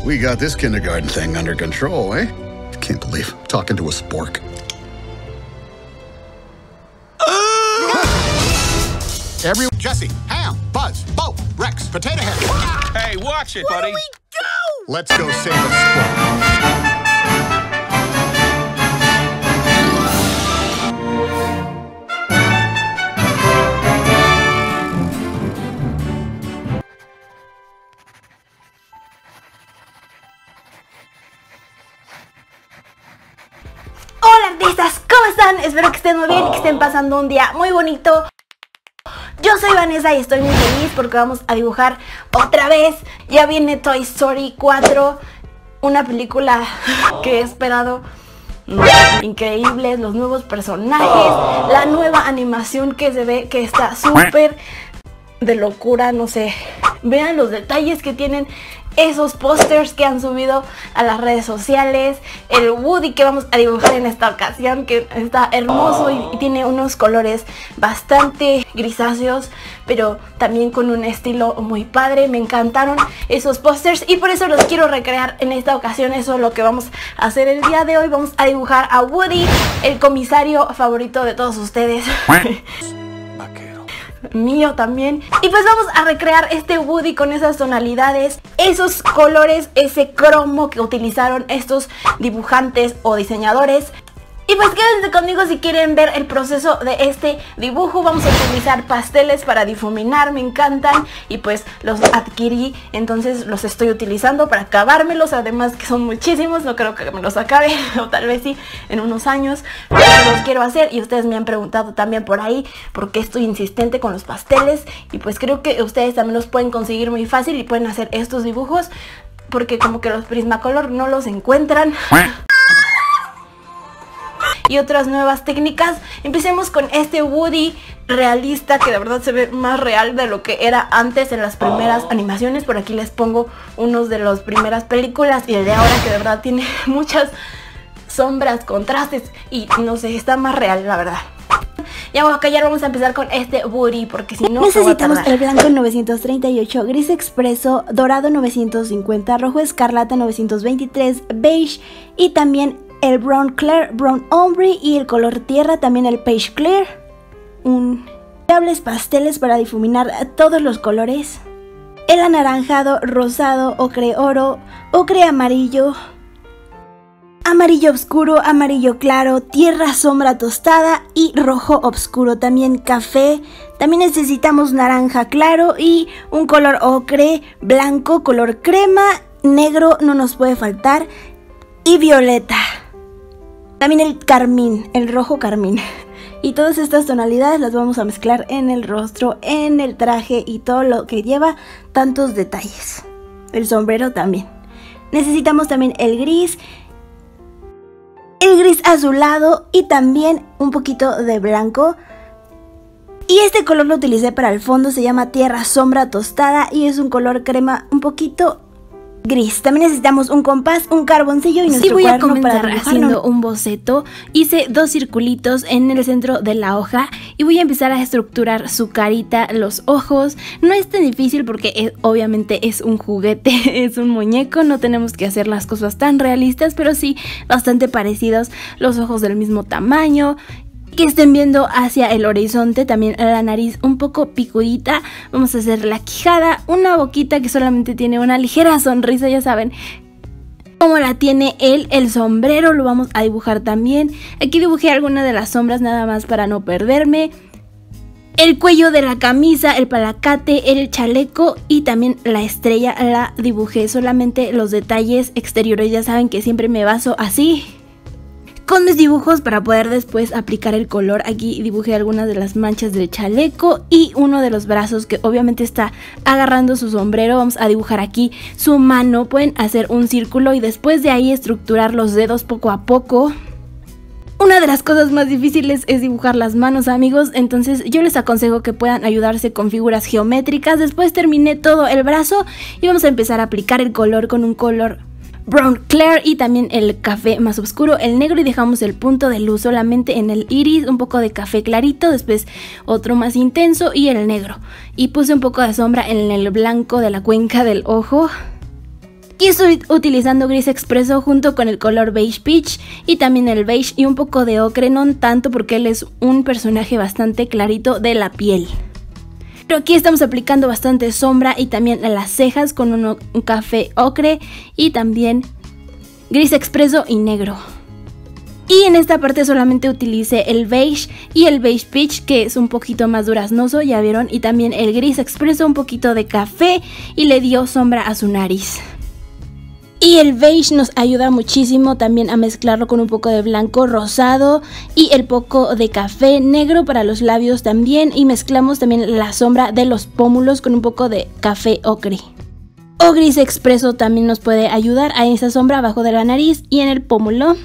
We got this kindergarten thing under control, eh? Can't believe I'm talking to a spork. Jesse, Ham, Buzz, Bo, Rex, Potato Head. Hey, watch it, buddy. Where do we go? Let's go save a spork. Hola artistas, ¿cómo están? Espero que estén muy bien y que estén pasando un día muy bonito. Yo soy Vanessa y estoy muy feliz porque vamos a dibujar otra vez. Ya viene Toy Story 4, una película que he esperado. Increíbles, los nuevos personajes, la nueva animación que se ve que está súper de locura, no sé. Vean los detalles que tienen esos pósters que han subido a las redes sociales. El Woody que vamos a dibujar en esta ocasión, que está hermoso y tiene unos colores bastante grisáceos, pero también con un estilo muy padre. Me encantaron esos pósters y por eso los quiero recrear en esta ocasión. Eso es lo que vamos a hacer el día de hoy. Vamos a dibujar a Woody, el comisario favorito de todos ustedes. Mío también. Y pues vamos a recrear este Woody con esas tonalidades, esos colores, ese cromo que utilizaron estos dibujantes o diseñadores. Y pues quédense conmigo si quieren ver el proceso de este dibujo. Vamos a utilizar pasteles para difuminar, me encantan. Y pues los adquirí, entonces los estoy utilizando para acabármelos. Además que son muchísimos, no creo que me los acabe, o tal vez sí, en unos años. Pero los quiero hacer y ustedes me han preguntado también por ahí por qué estoy insistente con los pasteles. Y pues creo que ustedes también los pueden conseguir muy fácil y pueden hacer estos dibujos, porque como que los Prismacolor no los encuentran. Y otras nuevas técnicas. Empecemos con este Woody realista, que de verdad se ve más real de lo que era antes en las primeras animaciones. Por aquí les pongo unos de las primeras películas y el de ahora, que de verdad tiene muchas sombras, contrastes y no sé, está más real la verdad. Ya voy a callar, vamos a empezar con este Woody porque si no necesitamos el blanco 938, gris expreso, dorado 950, rojo escarlata 923, beige y también el brown clear, brown ombre y el color tierra, también el beige clear. Hables pasteles para difuminar todos los colores. El anaranjado, rosado, ocre oro, ocre amarillo, amarillo oscuro, amarillo claro, tierra sombra tostada y rojo oscuro, también café. También necesitamos naranja claro y un color ocre, blanco, color crema, negro no nos puede faltar y violeta. También el carmín, el rojo carmín. Y todas estas tonalidades las vamos a mezclar en el rostro, en el traje y todo lo que lleva tantos detalles. El sombrero también. Necesitamos también el gris azulado y también un poquito de blanco. Y este color lo utilicé para el fondo, se llama tierra sombra tostada y es un color crema un poquito gris. También necesitamos un compás, un carboncillo y nuestro cuaderno para dibujar. Haciendo un boceto. Hice dos circulitos en el centro de la hoja y voy a empezar a estructurar su carita, los ojos. No es tan difícil porque obviamente es un juguete, es un muñeco, no tenemos que hacer las cosas tan realistas, pero sí bastante parecidos, los ojos del mismo tamaño, que estén viendo hacia el horizonte, también la nariz un poco picudita. Vamos a hacer la quijada, una boquita que solamente tiene una ligera sonrisa, ya saben como la tiene él. El sombrero lo vamos a dibujar también. Aquí dibujé algunas de las sombras nada más para no perderme. El cuello de la camisa, el palacate, el chaleco y también la estrella la dibujé. Solamente los detalles exteriores, ya saben que siempre me baso así con mis dibujos para poder después aplicar el color. Aquí dibujé algunas de las manchas del chaleco y uno de los brazos que obviamente está agarrando su sombrero. Vamos a dibujar aquí su mano, pueden hacer un círculo y después de ahí estructurar los dedos poco a poco. Una de las cosas más difíciles es dibujar las manos, amigos, entonces yo les aconsejo que puedan ayudarse con figuras geométricas. Después terminé todo el brazo y vamos a empezar a aplicar el color con un color brown clear y también el café más oscuro, el negro, y dejamos el punto de luz solamente en el iris, un poco de café clarito, después otro más intenso y el negro, y puse un poco de sombra en el blanco de la cuenca del ojo. Aquí estoy utilizando gris expreso junto con el color beige peach y también el beige y un poco de ocre, no tanto porque él es un personaje bastante clarito de la piel. Pero aquí estamos aplicando bastante sombra y también las cejas con un café ocre y también gris expreso y negro. Y en esta parte solamente utilicé el beige y el beige peach, que es un poquito más duraznoso, ya vieron, y también el gris expreso, un poquito de café y le dio sombra a su nariz. Y el beige nos ayuda muchísimo también a mezclarlo con un poco de blanco rosado y el poco de café negro para los labios también, y mezclamos también la sombra de los pómulos con un poco de café ocre. O gris expreso también nos puede ayudar a esa sombra abajo de la nariz y en el pómulo.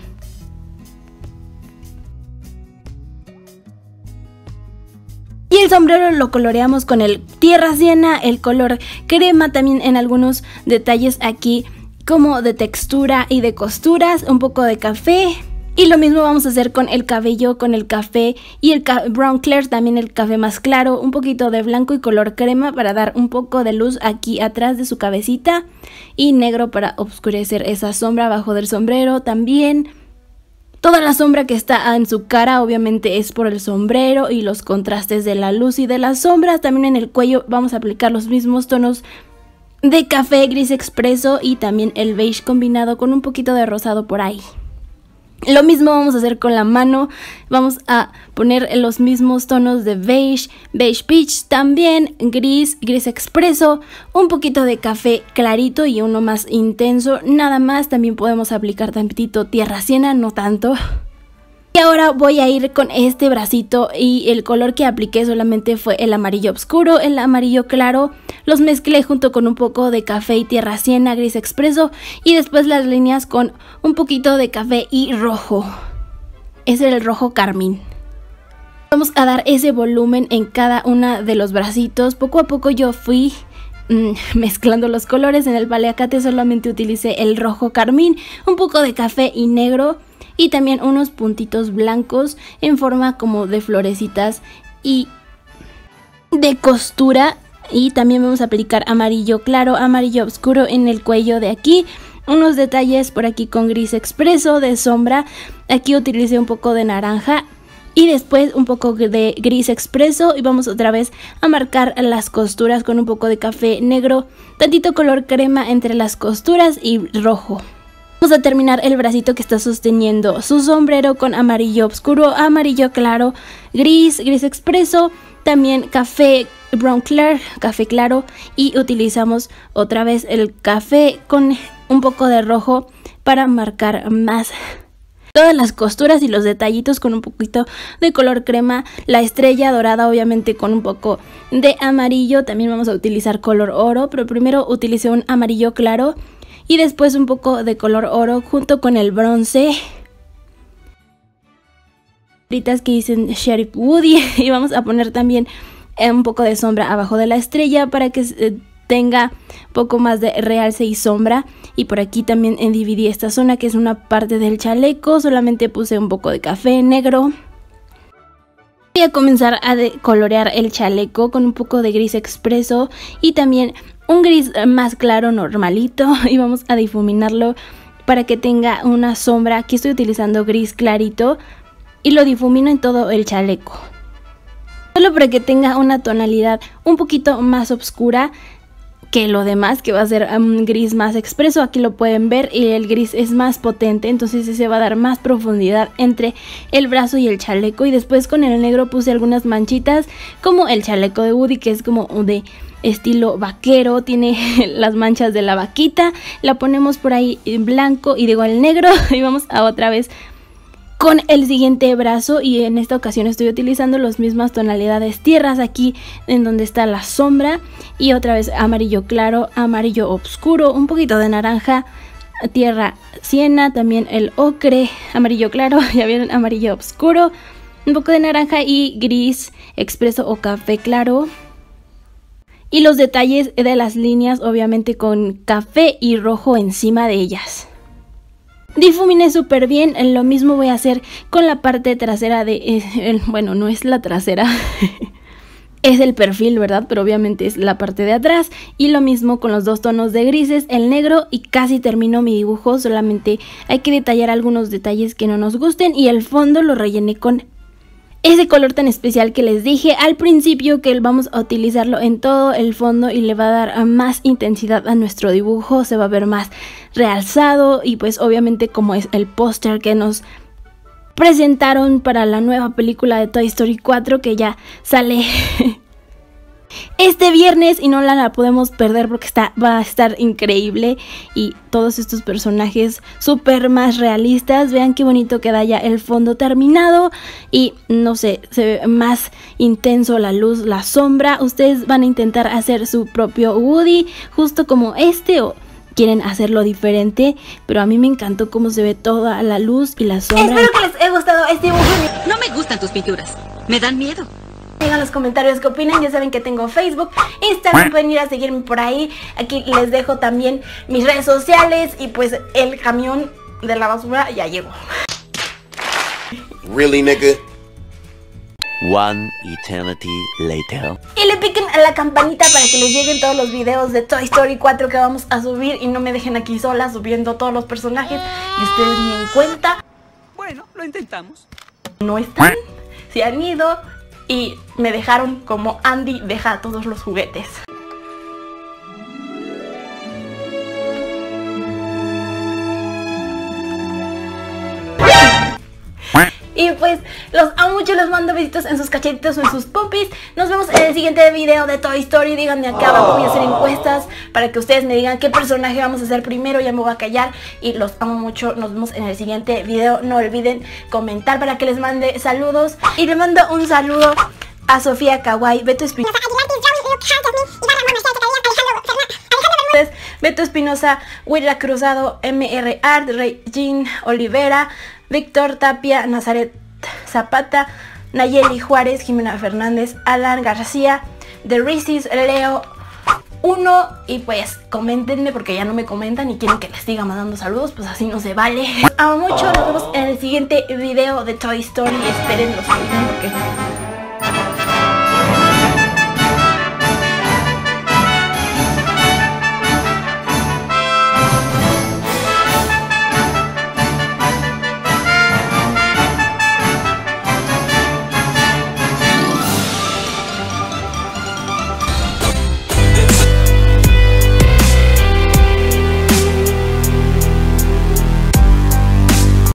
Y el sombrero lo coloreamos con el tierra siena, el color crema, también en algunos detalles aquí como de textura y de costuras, un poco de café. Y lo mismo vamos a hacer con el cabello, con el café y el brown clear, también el café más claro, un poquito de blanco y color crema para dar un poco de luz aquí atrás de su cabecita, y negro para oscurecer esa sombra abajo del sombrero también. Toda la sombra que está en su cara obviamente es por el sombrero y los contrastes de la luz y de las sombras. También en el cuello vamos a aplicar los mismos tonos de café, gris expreso y también el beige combinado con un poquito de rosado por ahí. Lo mismo vamos a hacer con la mano, vamos a poner los mismos tonos de beige, beige peach, también gris, gris expreso, un poquito de café clarito y uno más intenso, nada más. También podemos aplicar tantito tierra siena, no tanto. Y ahora voy a ir con este bracito, y el color que apliqué solamente fue el amarillo oscuro, el amarillo claro. Los mezclé junto con un poco de café y tierra siena, gris expreso, y después las líneas con un poquito de café y rojo. Ese es el rojo carmín. Vamos a dar ese volumen en cada una de los bracitos. Poco a poco yo fui mezclando los colores. En el paliacate solamente utilicé el rojo carmín, un poco de café y negro, y también unos puntitos blancos en forma como de florecitas y de costura. Y también vamos a aplicar amarillo claro, amarillo oscuro en el cuello de aquí. Unos detalles por aquí con gris expreso de sombra. Aquí utilicé un poco de naranja y después un poco de gris expreso. Y vamos otra vez a marcar las costuras con un poco de café negro, tantito color crema entre las costuras y rojo. Vamos a terminar el bracito que está sosteniendo su sombrero con amarillo oscuro, amarillo claro, gris, gris expreso, también café, brown clear, café claro, y utilizamos otra vez el café con un poco de rojo para marcar más todas las costuras y los detallitos con un poquito de color crema. La estrella dorada obviamente con un poco de amarillo. También vamos a utilizar color oro, pero primero utilicé un amarillo claro y después un poco de color oro junto con el bronce. Que dicen Sheriff Woody, y vamos a poner también un poco de sombra abajo de la estrella para que tenga poco más de realce y sombra. Y por aquí también dividí esta zona que es una parte del chaleco, solamente puse un poco de café negro. Voy a comenzar a colorear el chaleco con un poco de gris expreso y también un gris más claro normalito, y vamos a difuminarlo para que tenga una sombra. Aquí estoy utilizando gris clarito y lo difumino en todo el chaleco, solo para que tenga una tonalidad un poquito más oscura que lo demás, que va a ser un gris más expreso. Aquí lo pueden ver, y el gris es más potente, entonces ese va a dar más profundidad entre el brazo y el chaleco. Y después con el negro puse algunas manchitas como el chaleco de Woody, que es como de estilo vaquero, tiene las manchas de la vaquita. La ponemos por ahí en blanco y digo el negro, y vamos a otra vez con el siguiente brazo, y en esta ocasión estoy utilizando las mismas tonalidades tierras aquí en donde está la sombra, y otra vez amarillo claro, amarillo oscuro, un poquito de naranja, tierra siena, también el ocre, amarillo claro, ya vieron, amarillo oscuro, un poco de naranja y gris expreso o café claro. Y los detalles de las líneas obviamente con café y rojo encima de ellas. Difuminé súper bien. Lo mismo voy a hacer con la parte trasera de... bueno, no es la trasera. es el perfil, ¿verdad? Pero obviamente es la parte de atrás. Y lo mismo con los dos tonos de grises, el negro, y casi terminó mi dibujo. Solamente hay que detallar algunos detalles que no nos gusten y el fondo lo rellené con ese color tan especial que les dije al principio, que vamos a utilizarlo en todo el fondo y le va a dar más intensidad a nuestro dibujo. Se va a ver más realzado y pues obviamente como es el póster que nos presentaron para la nueva película de Toy Story 4 que ya sale este viernes y no la podemos perder porque va a estar increíble, y todos estos personajes súper más realistas. Vean qué bonito queda ya el fondo terminado y no sé, se ve más intenso la luz, la sombra. Ustedes van a intentar hacer su propio Woody justo como este o quieren hacerlo diferente, pero a mí me encantó cómo se ve toda la luz y la sombra. Espero que les haya gustado este dibujo. No me gustan tus pinturas, me dan miedo. Digan en los comentarios qué opinan. Ya saben que tengo Facebook, Instagram, pueden ir a seguirme por ahí. Aquí les dejo también mis redes sociales y pues el camión de la basura ya llegó. Really, nigga? One eternity later. Y le piquen a la campanita para que les lleguen todos los videos de Toy Story 4 que vamos a subir y no me dejen aquí sola subiendo todos los personajes y ustedes ni en cuenta. Bueno, lo intentamos. No están, se han ido y me dejaron como Andy deja todos los juguetes. Y pues los amo mucho, les mando besitos en sus cachetitos o en sus popis. Nos vemos en el siguiente video de Toy Story. Díganme aquí abajo, voy a hacer encuestas para que ustedes me digan qué personaje vamos a hacer primero. Ya me voy a callar y los amo mucho. Nos vemos en el siguiente video. No olviden comentar para que les mande saludos. Y le mando un saludo a Sofía Kawaii, Beto Espinosa, Beto Espinosa, Willa Cruzado, MR Art, Regine Olivera, Víctor Tapia, Nazaret Zapata, Nayeli Juárez, Jimena Fernández, Alan García, The Reese's, Leo 1. Y pues coméntenme porque ya no me comentan y quieren que les siga mandando saludos, pues así no se vale. Amo mucho, nos vemos en el siguiente video de Toy Story. Esperen los videos porque